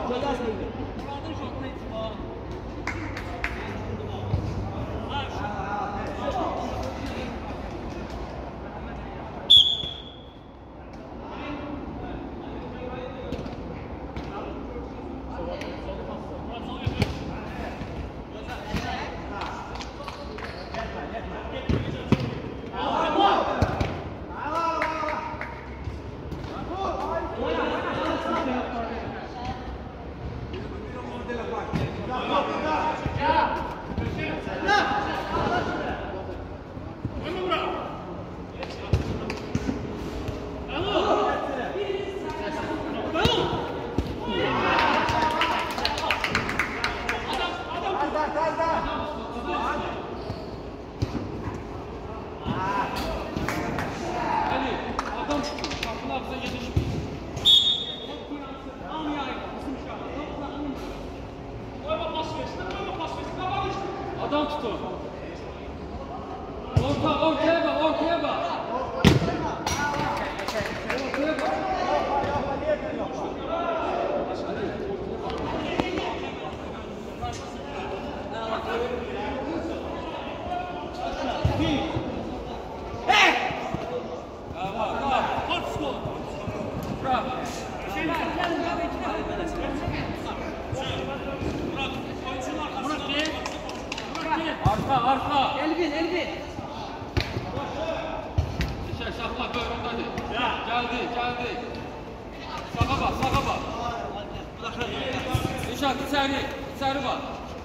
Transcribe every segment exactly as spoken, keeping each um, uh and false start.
Adam tutun. Orta, ortaya bak, ortaya bak. Ortaya bak. Arka, arka. Elvin, Elvin. Dışarı şapla, böyle hadi. Geldi, geldi. Sağa bak, sağa bak. Dışarı, içeri, içeri bak.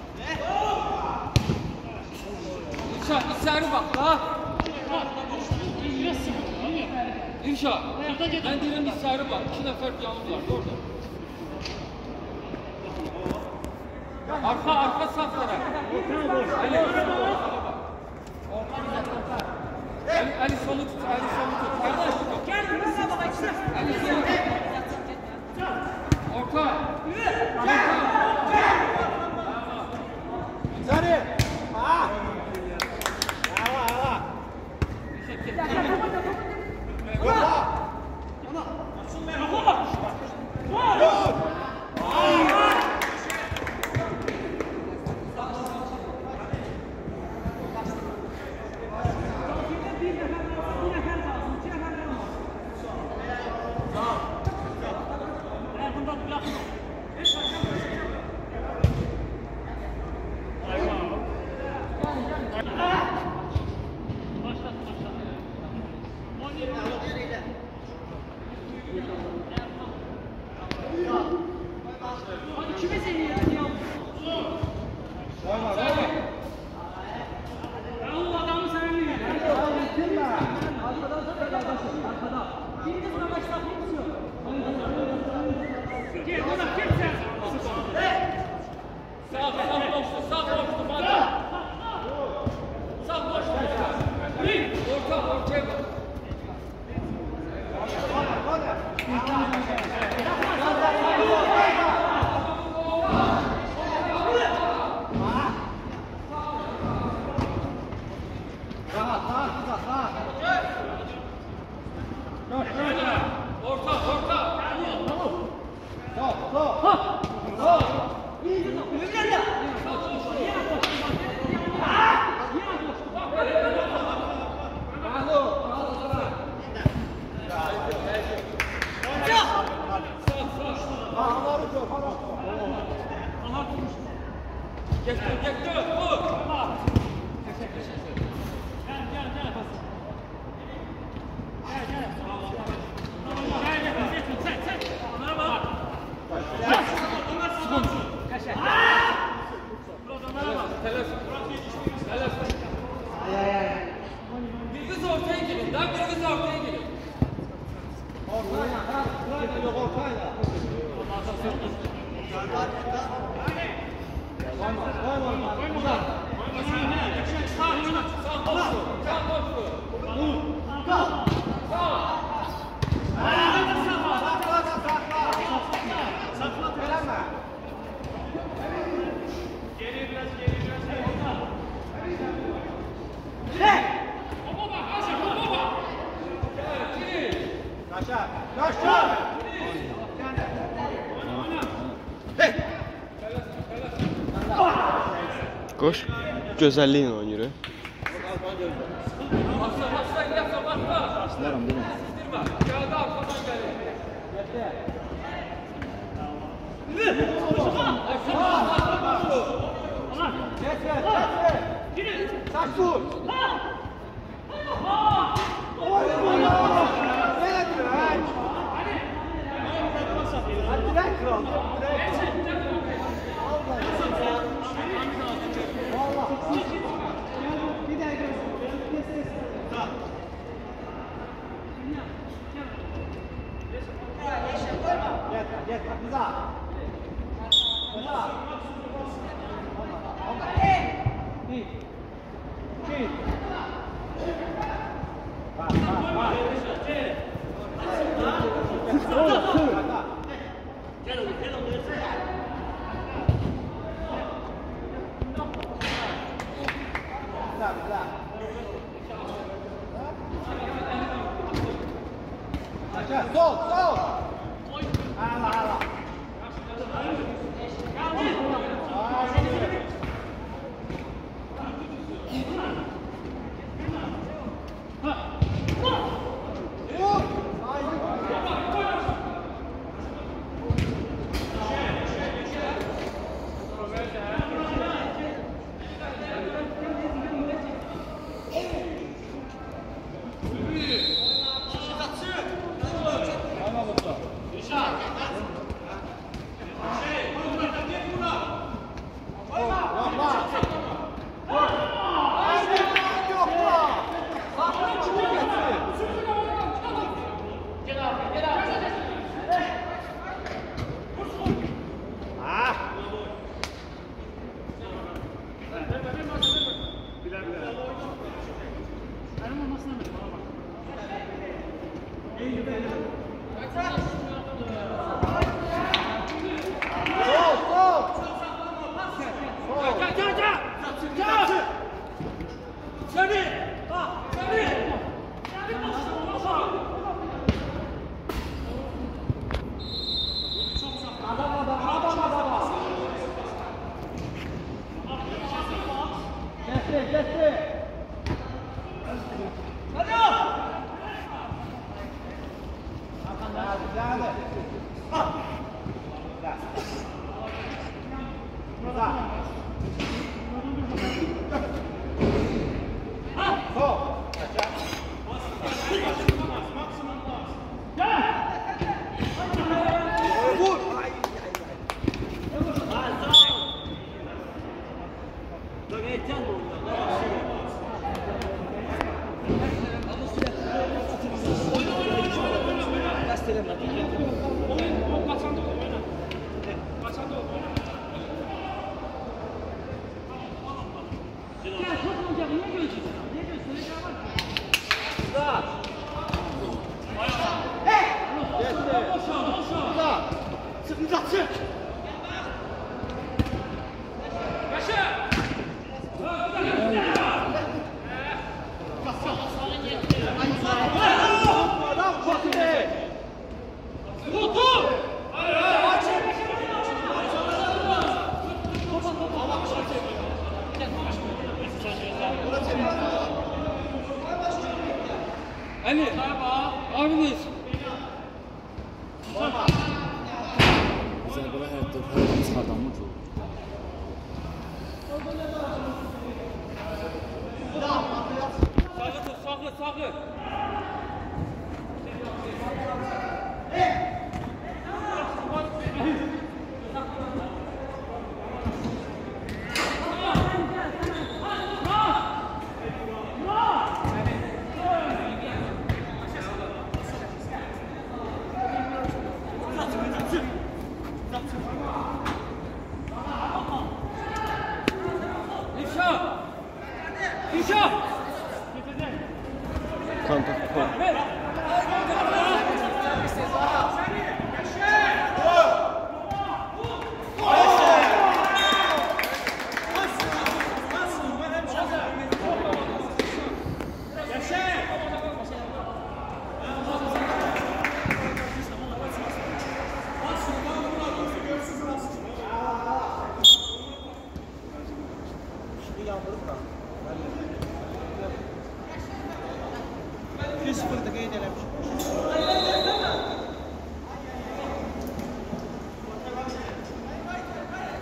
Dışarı, içeri bak la. İnşa. Ben diyorum içeri bak. İki nefer yalnız var, orada. Arka, arka saf taraf. Ali, Ali, Ali solu tut, Ali solu tut. Ali solu tut. Gel, buraya bak, ikisi. Ali solu tut. Orta. Orta. Sarı. Ah. Hava, hava. Koyma, koyma. Qoş, gözəlliklə oynayır. Başlarım değil mi? Geldi arkadan geliyor. Geçme, geçme. Saç vur. Oy, oy, oy. Ne direnç? Hadi direnç kral. Bir daha gel. Gel, gel, güzel. Güzel. Bir, iki. Bak, bak, bak. Sür, sür. Gel oğlum, gel oğlum. Güzel, güzel. Aşağı, sol, sol. Hala, hala. Ali, abiniz. Bize böyle hayatta hayatımız adamı çok. Sağı tut, sağı, sağı. İnşa! İnşa! Kontakt.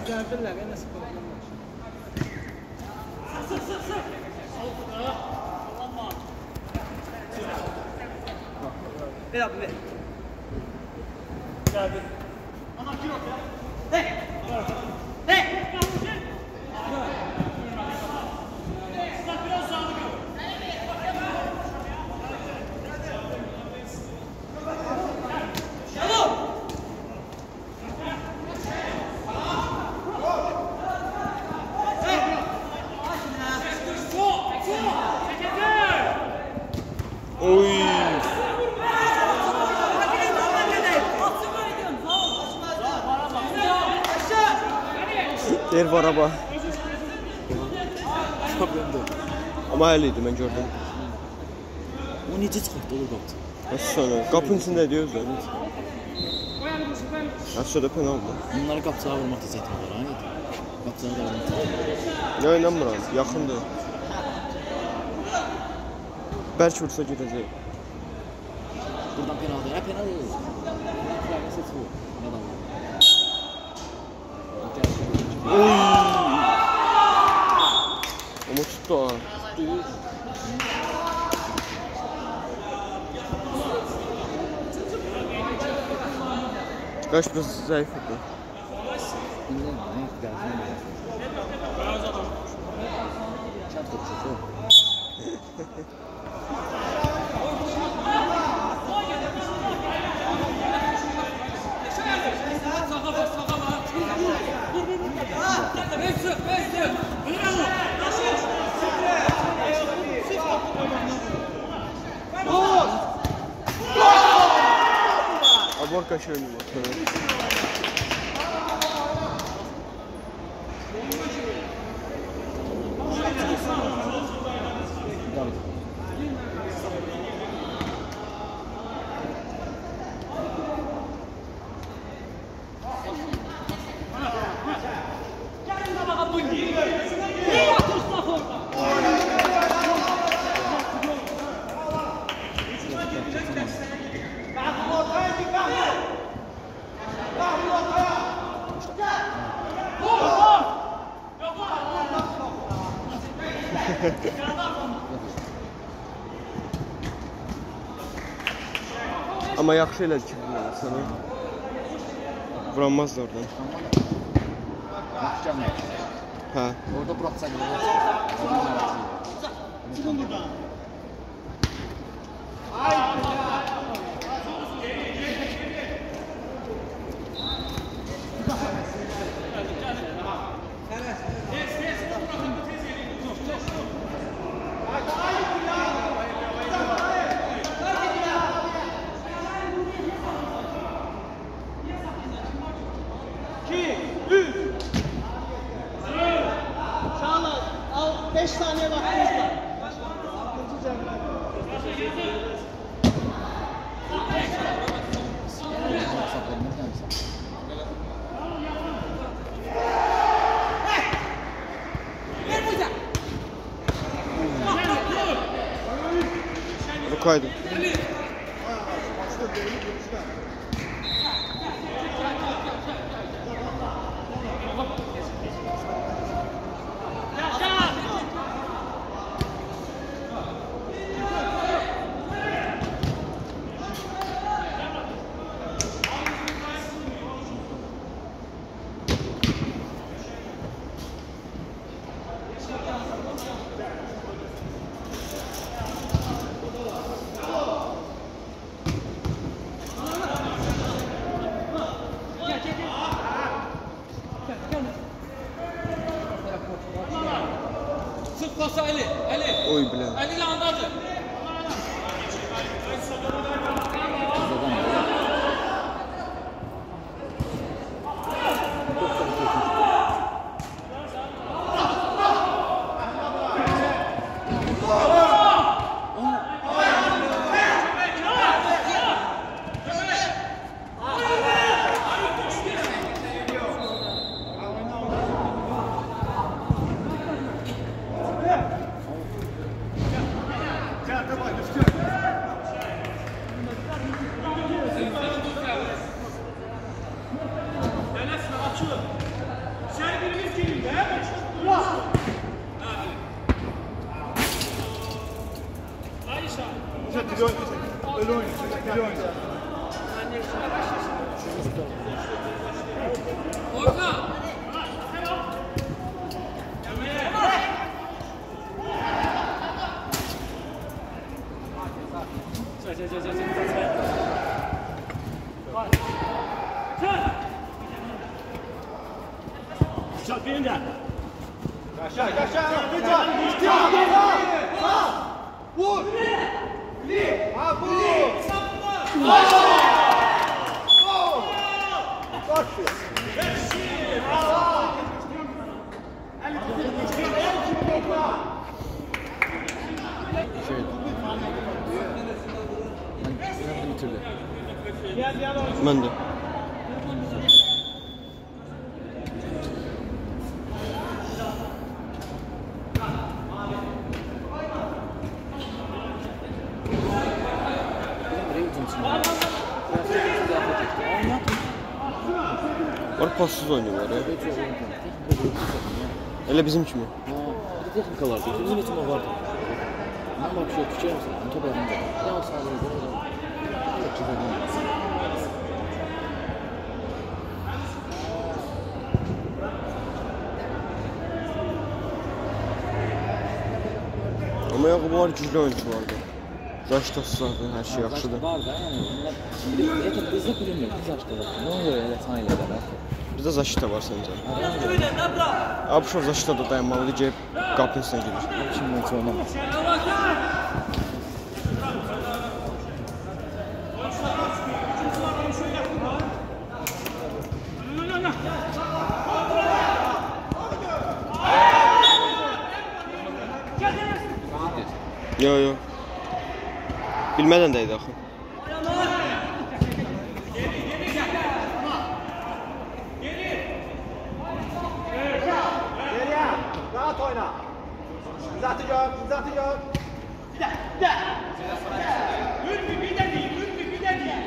Bacardılar, en az problem var. Ver abi ver. Geldi. Ana kilo ya. Hey. Hey. Biraz sağlık yok. Çabuk. Oy. Der var araba. Ama öyleydi ben gördüm. O necə çıxartdı olur qapı? Nasıl sonra? Kapının içinde diyoruz da. Nasıl sonra penaltı. Bunları qapıçığa vurmaq da çətin olur, ha? Qapıçığa da vurmaq. Ya inanmıram, yaxındır. Bəlkə vursa gedəcək. Buradan penaltı, ya penaltı olur. Seçiyor. Neden var? Oy. Ama tuttu ha. Kaç biraz zayıf oldu. Bilmiyorum, ne geldi? Çat kopuşu. Aborka şöyle mi? Ama yaxşı elədi ki, sana. Vuranmaz da oradan. Yaxşı gəlməyək. Hə. Orada bıraxsan olur. Çıkın buradan. beş saniye vaktimiz var. Rukaydı. Sık pası Ali, Ali. Oy bilen. Ali ile andadır. Sen Ben de. Var passız oynuyorlar ya. Hele bizim kimi? Bir de texnikalar var. Bir neçə var vardı. Mən bak şey fikir məsələn, top ayağında. Ya o sağlığı. Çok güzel. Ama Yakup var, güclü oyuncu vardı. Zaşitası vardı, her şey yaxşıdır. Var da yani. Bunlar bizdə bilinmir, biz yaşlılar. Nə olur elə sahildə də. Bizdə Zaşita var səncə? Abuşov Zaşitada dayanmalıdır, gelib qapının üstünə gedir. Şimdi heç oynamaz. Yo yo. Bilmədən deydi axı. Rahat oyna. Zatı gör, zatı gör. Bir de, bir de. Ünlü bir de değil, ünlü bir de değil.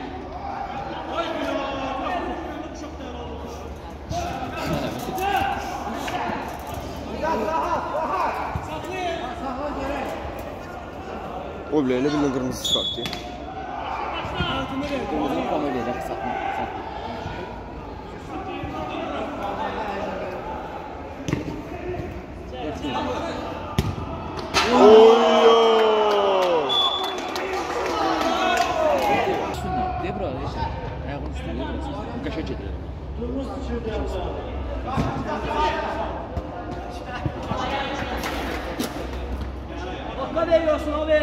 Rahat, rahat. O bile elə bilmən qırmızı çıxartdı. Qırmızı pano verəcək satma. Oyo! Debra heç ayağın üstündə biraz. Qaşa gedir. Ne veriyorsun abi?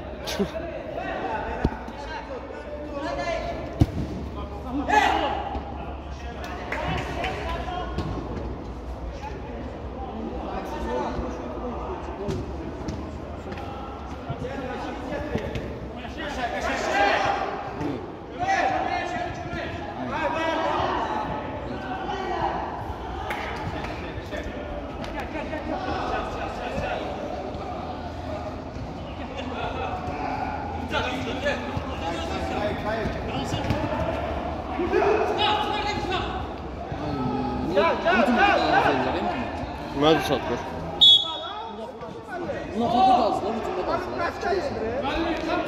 Mədə satılır. Buna topu qalsın, bütündə qalsın.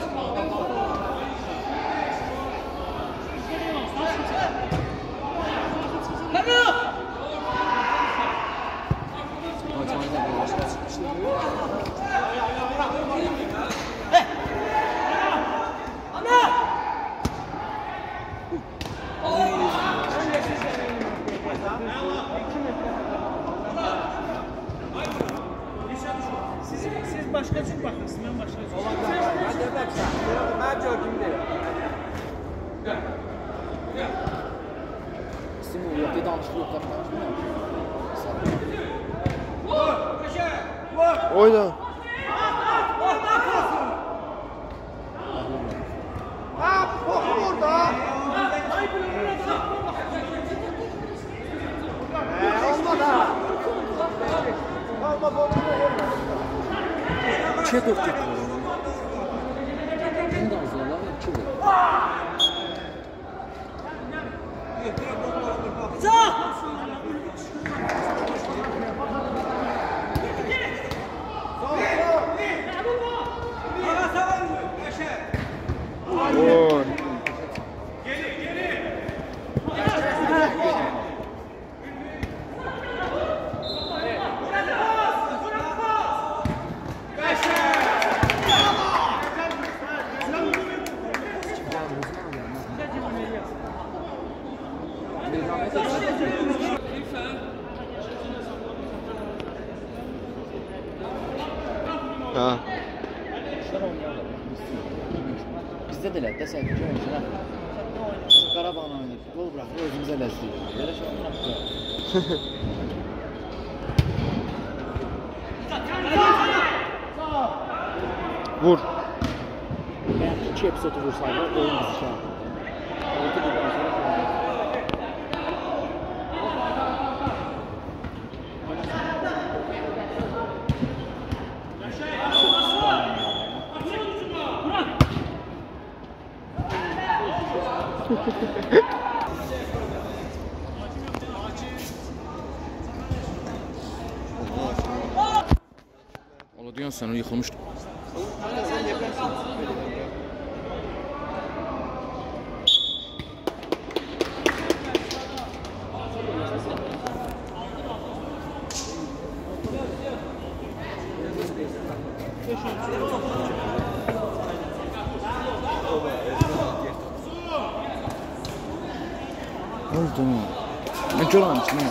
Siz başkasın bakırsın, ben başkasın. Ben de baksan, ben gördüm de. Stimul yok, bir danışık yok, danışmıyor. Oyna. Ha, bok burada. Olmadı ha. Olmadı, olmadı. İkiye dört getiriyor. Bunu da azlarlar, iki vur. Oy. Ha. Kuşlar oynayarlar. Bizdə də elə desək ki, oyuncular Qarabağla oynayır, gol bırakır, özümüzə ləzzət edir. Belə şey olmur. Vur. Yəni iki epizodu vursaydı, oyun bizi şey yaptı. altı birdən sonra Ola diyorsun sen o yıkılmıştı. oldu mu? Ne görmemiş ne?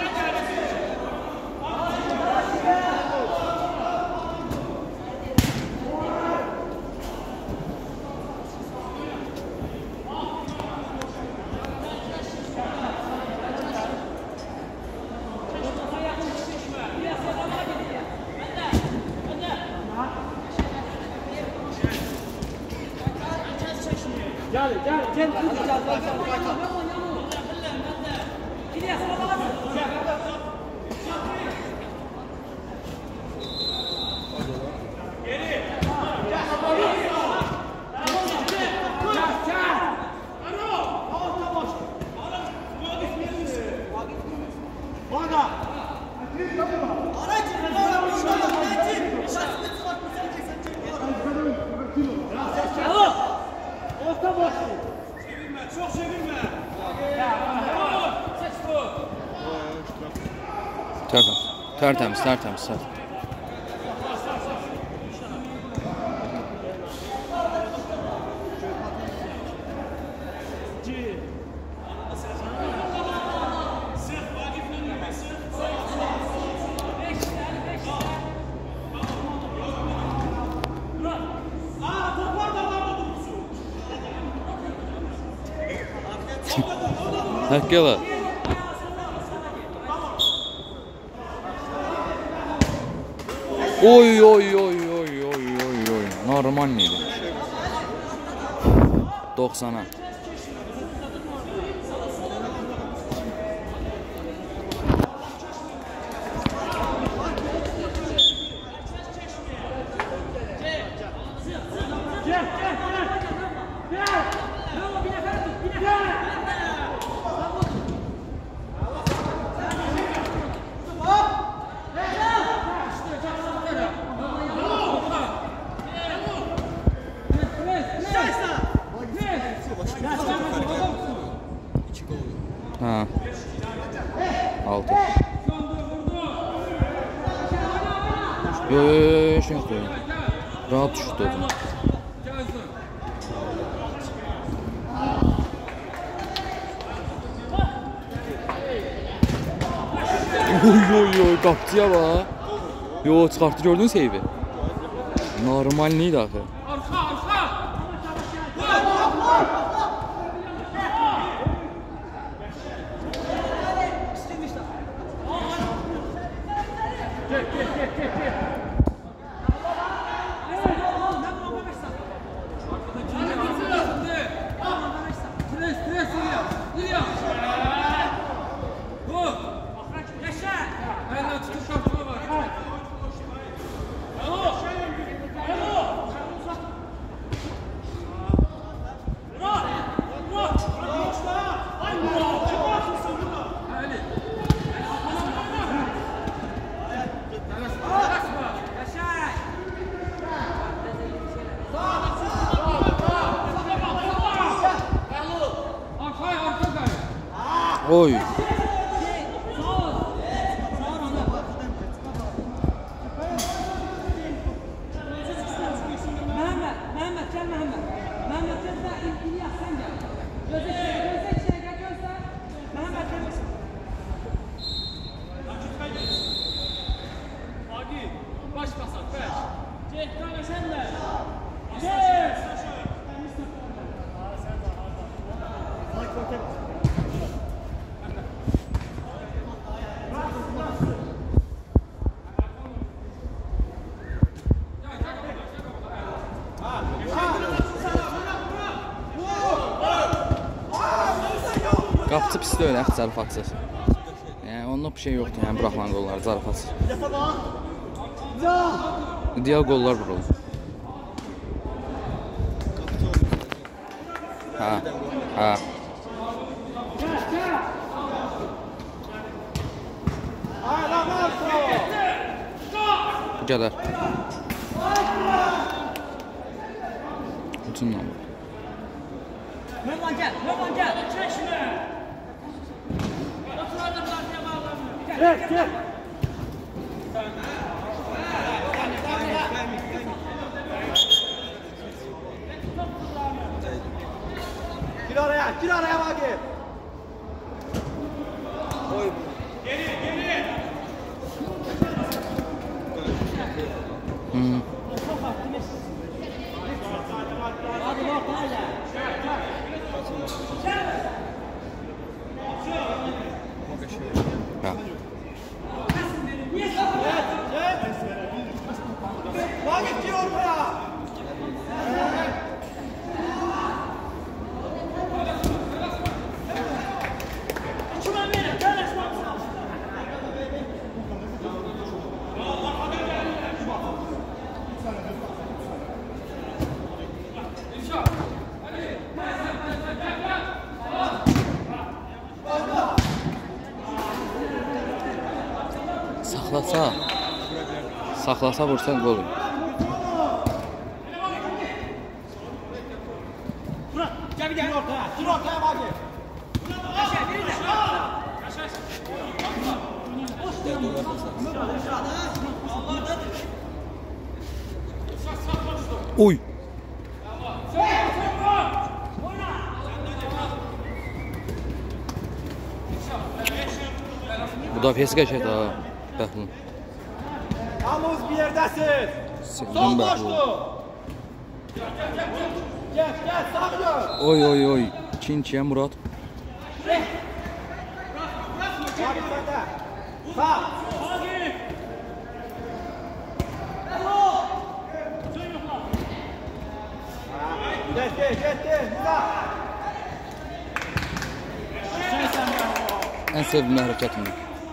Gel gel gel. Tertemiz, tertemiz, tertemiz, tertemiz. Hakkı Oy oy oy oy oy oy oy. Normal miydi? doksana. Ha. Altı. Yo yo yo şey yapıyor. Rahat düştü o zaman. Oy oy oy kaptıya bak. Yo çıkarttı gördün seyfi. Normal neydi axı? Arka arka. Oy. Mehmet, gel Mehmet. Mehmet, gel sen. İlyas sen gel. Gözde şey, gözde şey, gel gözde. Mehmet. Zarafatçı pis deyil, əxt zarafatsız. Yəni onunla bir şey yoxdur, yəni buraxılan qollar zarafatsız. İdeal qollar vurulur. Ha, ha. Gələr. Ucundan vur. Mehman gel, Mehman gel. Çeşme. Gel, gel. Gir araya, gir araya Vakif. Oy. Geri, geri. Hmm. Hadi bak, hadi. Ha. Vakit gir oraya. Saxlasa, saxlasa vursan qol. Gel gel ortaya, gir ortaya Vakif. Aşağı, biri de. Oy. Bu da pes qəşəngdir ha. Bəhlul. Yalnız bir yerdesin. Sevdim Sol Bəhlul. boşlu. Gel, gel, sağ dön. Oy oy oy. İkinciyə Murad. Vakif sende. Sağ. Geç, geç, geç, geç. Ən sevdiyim hərəkətimdir.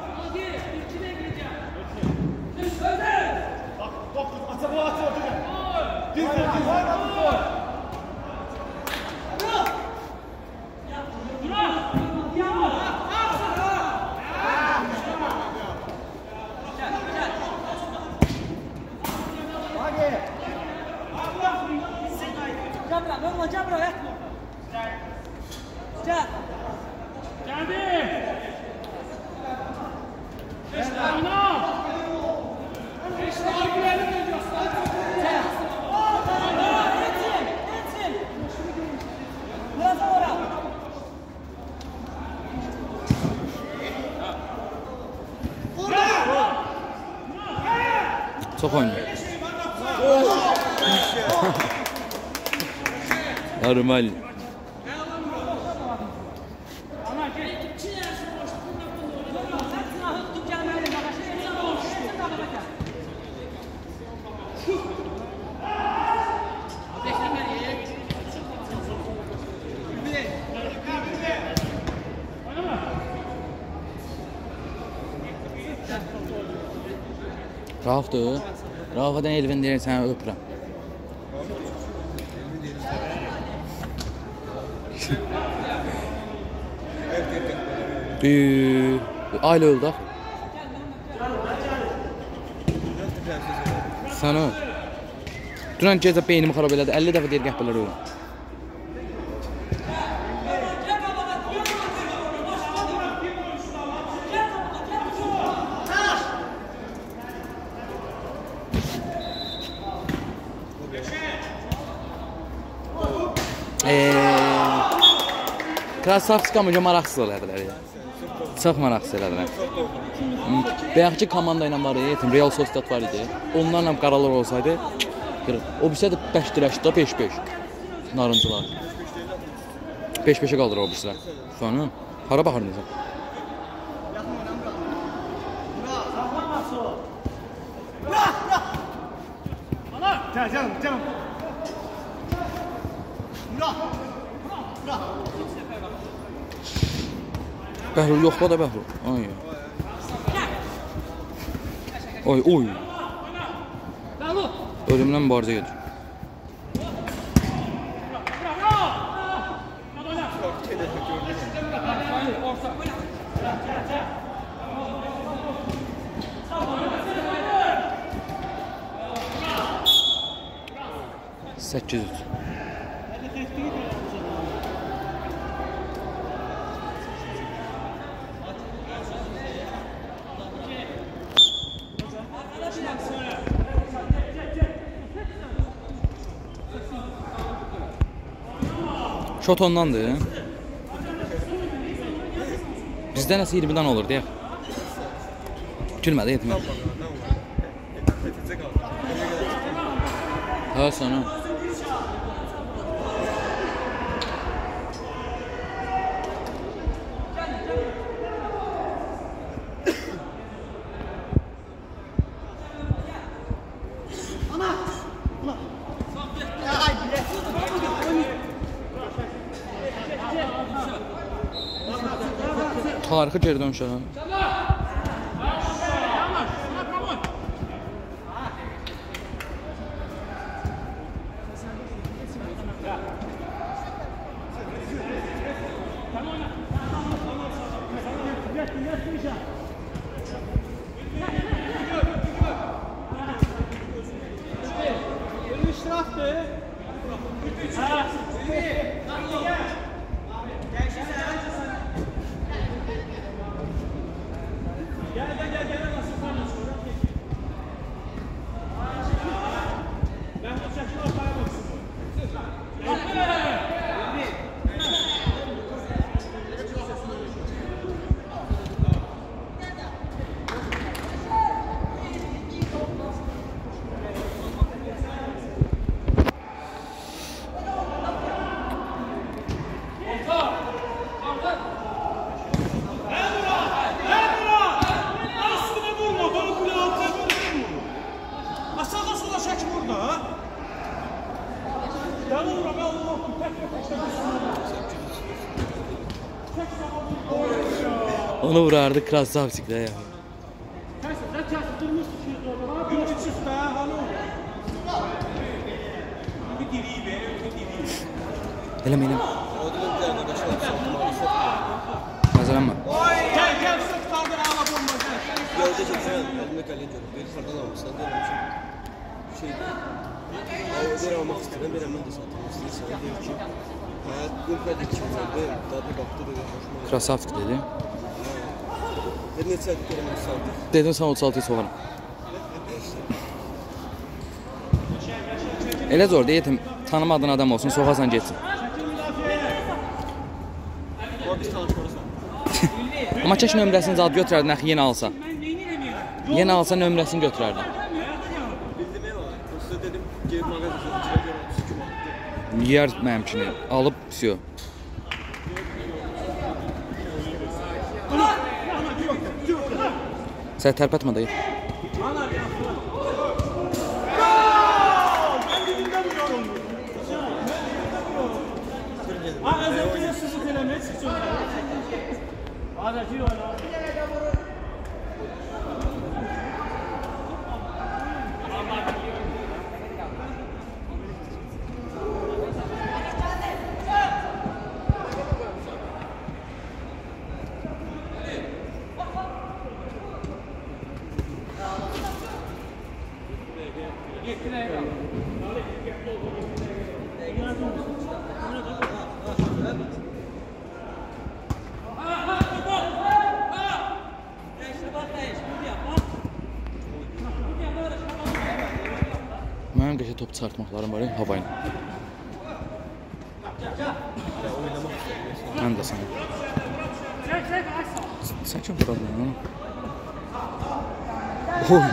Cabra, vamos, Cabra, eh? Gel. Geldi. İşte oyna. İşte girelim önce. Gel. Etsin, etsin. Biraz sonra. Çox oynayır. Normal. Raufdur. Raufadan Elvin deyir, sənə öpürəm. Bir ailə öldü axı. Sənə dünən gecə beynimi xarab elədi. əlli dəfə deyir qəhbələr ölüm. Krasavska mı maraqsız elədilər ya. Çox maraqsız elədilər. Bayaqki komanda ilə var idi, Real Sociedad var idi. Onlarla qaralar olsaydı, o birisi də beş dirəşdə beş beş. Narıncılar. beş beşə qaldır o birisilər. Sonra hara baxır necə? Gel canım, canım. Bırak. Bırak. Bəhlul yoxla da Bəhlul. Ay. Oy, oy. Ölümdən mübarizə gedir. səkkiz üç. Şot ondandır. Bizdə nəsə iyirmidən olur deyək. Gülmədi etmə. Hə, sana. Tarixi geri dönüşə. Onu vurardı Krasavsik'de ya. Elem elem. Hazırlanma. Gel gel sırt kaldır ağla bomba gel. Gözde çeksen elimde kalınca bir fardan almışsan derim ki şey bir almak istedim bir hemen de satmak istedim diyor ki hayat ülkede kimsede tadı baktı dedi hoşuma. Krasavsik dedi. Ben ne çektim ben satdım. Dedim sana otuz altıyı soğarım. Elə zor deyitim, tanımadığın adam olsun, soğasan geçsin. Amma keş nömrəsini zad götürərdin, əxi yenə alsa. Yenə alsa nömrəsini götürərdin. Bildim ya, size dedim gel mağazasına içeri gel otuz iki manat. Yer mənimkini, alıb, pisiyor. Sən tərpətmə dayı. Mənim qəşə top çıxartmaqlarım var ya, havayla. Mən də sana. Sən kim vuradın ha? Oy!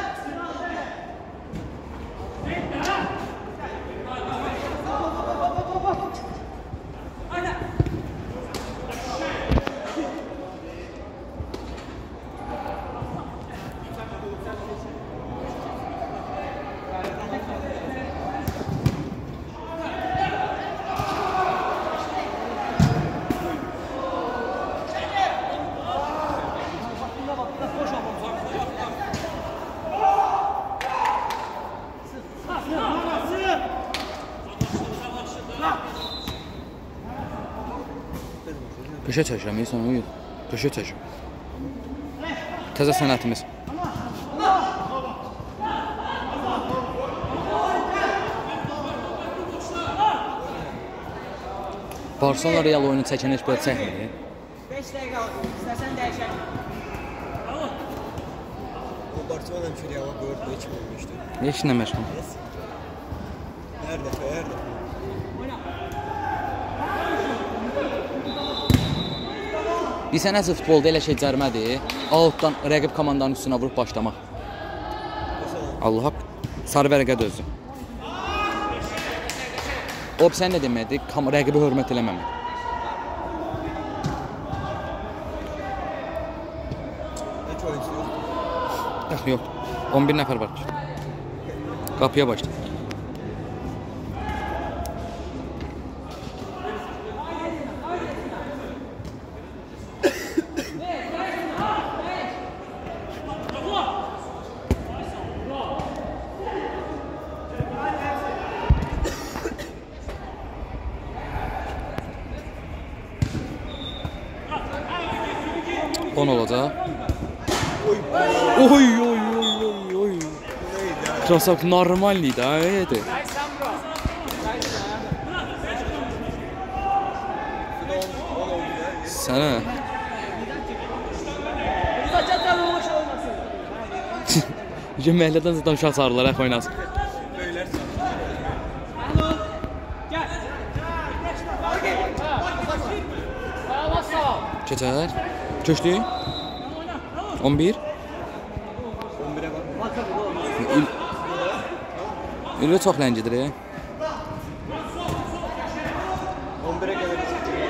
Köşə çəkirəm, sən uyud. Köşə çəkirəm. Təzə sənətimiz. Barcelona Real oyunu çəkən heç belə çəkmir. beş dəqiqə oldu. İstəsən dəyişək. O Barcelona həmişə Real'a qoyurdu, heç kim olmuşdu. Heç nə məşğul. Hər dəfə, hər dəfə. Bilsən nəsə futbolda elə şey cərmədir. Outdan rəqib komandanın üstünə vurub başlamaq. Allah haqq. Sarı vərəqə dözdü. O sən nə deməkdir? Rəqibi hörmət eləməmək. Heç oyuncu yoxdur. Yox, yox. on bir nəfər var ki. Qapıya başlayır. on olacaq. Oy oy oy oy oy. Krasavk normalni da, edi. Sənə. Gə məhəllədən zaten uşaq çağırırlar, əx oynasın. Keçər. Köşdü. on bir. on birə bax. İllə çox ləngidir. on birə gəlir.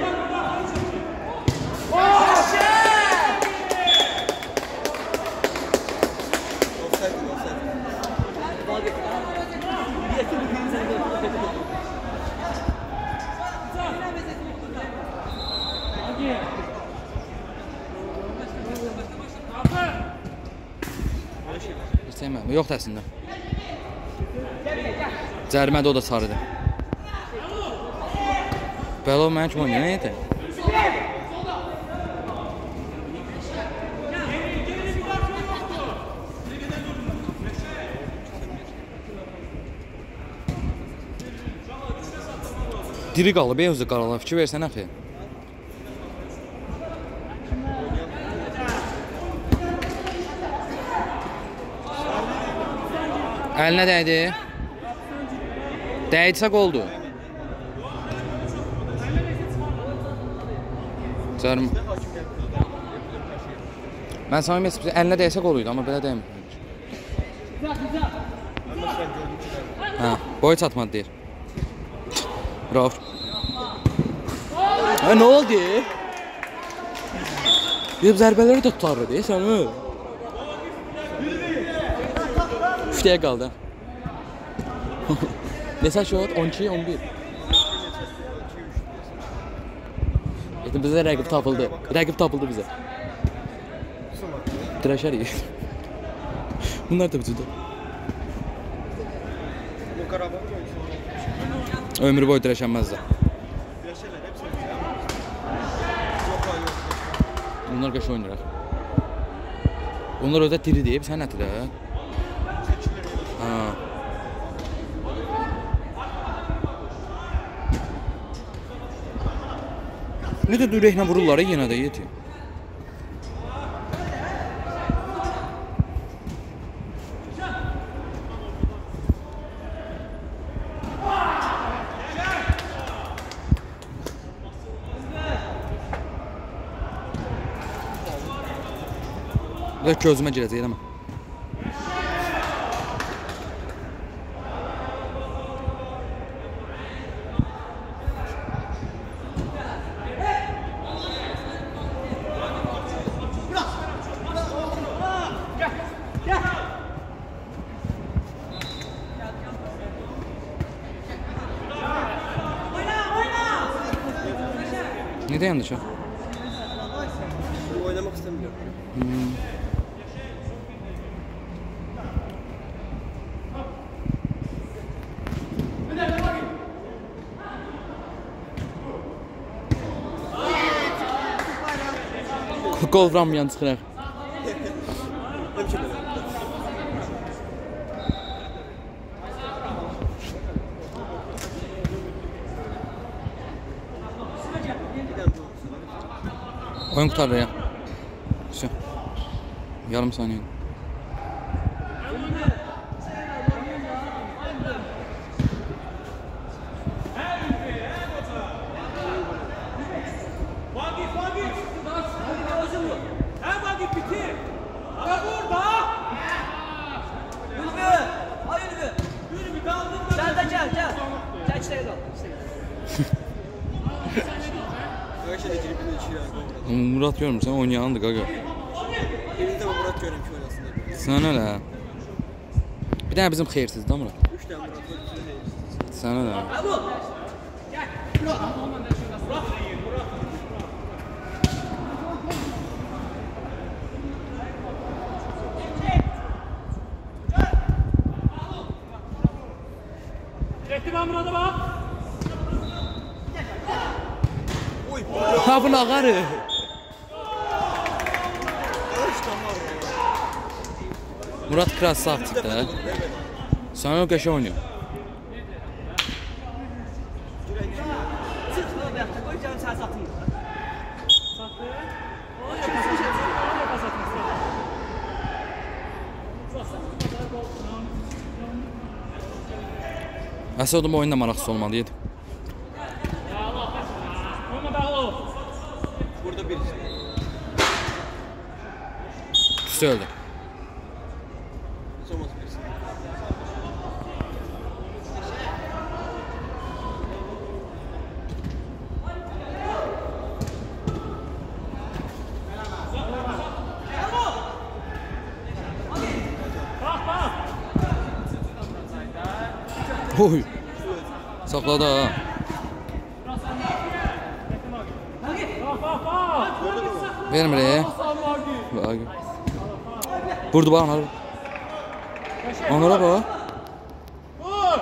Offside, offside. Sevməm, yox əslində. Cərimədə o da sarıdır. Bəli o mənə kim oynayır, nə edir? Diri qalıb, özü qaralar, fikir versən əxi. Əlinə dəydi. Dəydisə qoldu. Cərim. Mən sana məsələn əlinə dəysə qoluydu, amma belə dəymir. Hə, boy çatmadı deyir. Bravo. Hə, nə oldu? Bir zərbələri də tutardı deyir, sən öl. üç dəqiqə qaldı. Neçə şut? on iki, on bir. Yetim bizə rəqib tapıldı. Rəqib tapıldı bizə. Dirəşərik. Bunlar da vücudu. Bu Qarabağ oyuncusu. Ömrü boyu dirəşənməzlər. Dirəşərlər, hepsi oyuncu. Bunlar qəşəng oynayır. Onlar ödə diri deyib, sən nədir də? Ha. Ne de ürəklə vururlar yenə də yeti. Və gözümə girəcək eləmə. Ne de yanlış ha? Oynamak istemiyorum. Hmm. Gol vuranmayan çıxıraq. Həmişə belə. Oyun kurtardı ya. Güzel. Yarım saniye. Vakit vakit. Hem vakit bitir. Ama burada. Ülgü! Ay Ülgü! Yürü bir kaldırma. Gel de gel gel. Gel işte gel. Qarşıda girib bir iki yana qovurdu. Murat görmürsən, oynayandı qaqa. Birinci dəfə Murat görürəm ki, oynasın deyə. Sən öyle. Bir dənə bizim xeyirsiz da Murat. Üç dənə Murat var, ikisi də heysiz. Sən öyle. Çekti ben Murat'a bak. Ha bu nağarı. Murat biraz sağ çıxdı. Sən o qəşə oynuyor. Çık lan be. Koy canım sen satın. Əsəd o oyunda maraqsız olmalıydı. Olma bağlı. Burada birisi. Pis öldü. Heç olmaz birisi. Oy. Sakladı ha. Bak bak bak. Vermir ya. Bak. Vurdu bak onları. Onlara bak. Vur.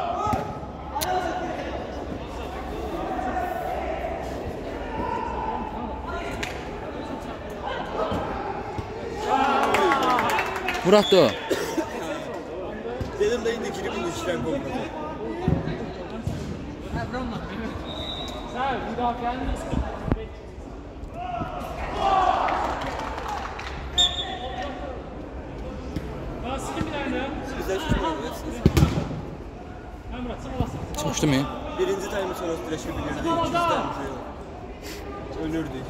Murat da o. Dedim də indi girib bir iki yana qovurdu. Sen müdafianı Ben sikim bir tane. Bizdən üç qoyuyorsunuz. Ben Murat sen olasın. Çıxmışdı mı? Birinci tayımı sonra dirəşə bilirdi, ikinci tayımı yox. Ölürdük.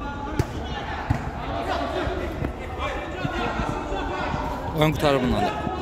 Oyun kurtarır bundan da.